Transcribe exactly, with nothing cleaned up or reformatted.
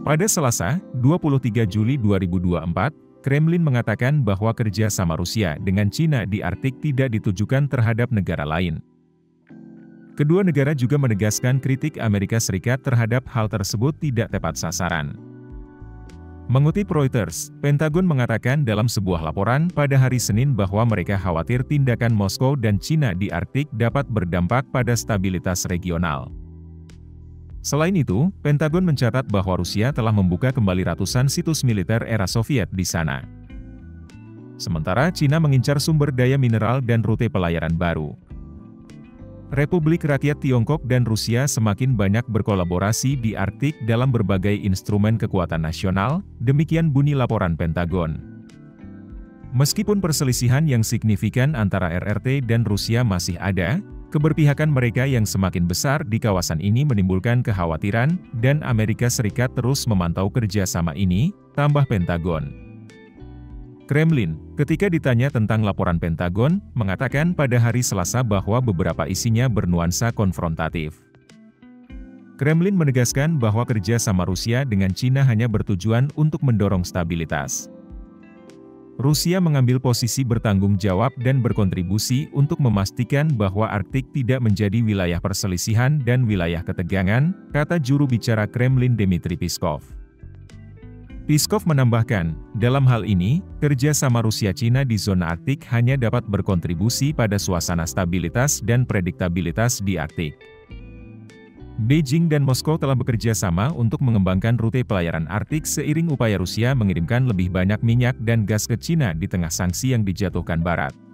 Pada Selasa, dua puluh tiga Juli dua ribu dua puluh empat, Kremlin mengatakan bahwa kerja sama Rusia dengan Cina di Arktik tidak ditujukan terhadap negara lain. Kedua negara juga menegaskan kritik Amerika Serikat terhadap hal tersebut tidak tepat sasaran. Mengutip Reuters, Pentagon mengatakan dalam sebuah laporan pada hari Senin bahwa mereka khawatir tindakan Moskow dan Cina di Arktik dapat berdampak pada stabilitas regional. Selain itu, Pentagon mencatat bahwa Rusia telah membuka kembali ratusan situs militer era Soviet di sana. Sementara Cina mengincar sumber daya mineral dan rute pelayaran baru. Republik Rakyat Tiongkok dan Rusia semakin banyak berkolaborasi di Arktik dalam berbagai instrumen kekuatan nasional, demikian bunyi laporan Pentagon. Meskipun perselisihan yang signifikan antara R R T dan Rusia masih ada, keberpihakan mereka yang semakin besar di kawasan ini menimbulkan kekhawatiran, dan Amerika Serikat terus memantau kerjasama ini, tambah Pentagon. Kremlin, ketika ditanya tentang laporan Pentagon, mengatakan pada hari Selasa bahwa beberapa isinya bernuansa konfrontatif. Kremlin menegaskan bahwa kerjasama Rusia dengan Cina hanya bertujuan untuk mendorong stabilitas. Rusia mengambil posisi bertanggung jawab dan berkontribusi untuk memastikan bahwa Arktik tidak menjadi wilayah perselisihan dan wilayah ketegangan, kata juru bicara Kremlin Dmitry Peskov. Peskov menambahkan, dalam hal ini, kerjasama Rusia-Cina di zona Arktik hanya dapat berkontribusi pada suasana stabilitas dan prediktabilitas di Arktik. Beijing dan Moskow telah bekerja sama untuk mengembangkan rute pelayaran Arktik seiring upaya Rusia mengirimkan lebih banyak minyak dan gas ke Cina di tengah sanksi yang dijatuhkan Barat.